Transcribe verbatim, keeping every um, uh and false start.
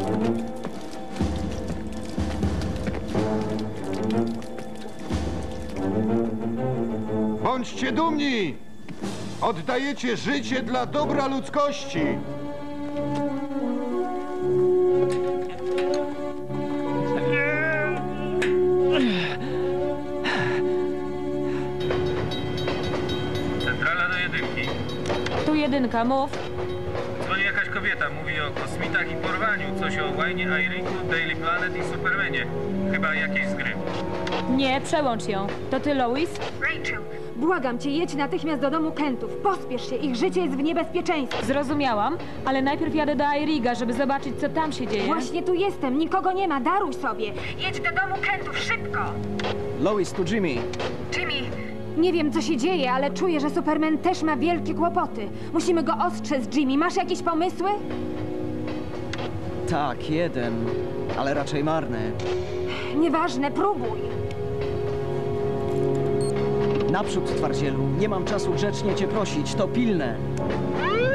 Bądźcie dumni! Oddajecie życie dla dobra ludzkości! Centrala do jedynki. Tu jedynka, mów. Dzwoni jakaś kobieta, mówi o kosmitach i porwaniu. Coś o Wayne Iringu, Daily Planet i Supermanie. Chyba jakieś z gry. Nie, przełącz ją. To ty, Lois? Rachel, błagam cię, jedź natychmiast do domu Kentów. Pospiesz się, ich życie jest w niebezpieczeństwie. Zrozumiałam, ale najpierw jadę do Airiga, żeby zobaczyć, co tam się dzieje. Właśnie tu jestem, nikogo nie ma, daruj sobie. Jedź do domu Kentów, szybko! Lois, tu Jimmy. Jimmy, nie wiem, co się dzieje, ale czuję, że Superman też ma wielkie kłopoty. Musimy go ostrzec, Jimmy. Masz jakieś pomysły? Tak, jeden, ale raczej marny. Nieważne, próbuj. Naprzód, twardzielu. Nie mam czasu grzecznie cię prosić, to pilne.